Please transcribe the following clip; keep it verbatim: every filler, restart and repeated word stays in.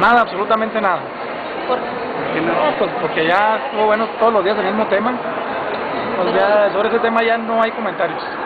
Nada, absolutamente nada. ¿Por No, pues porque ya estuvo bueno todos los días el mismo tema. Pues ya sobre ese tema ya no hay comentarios.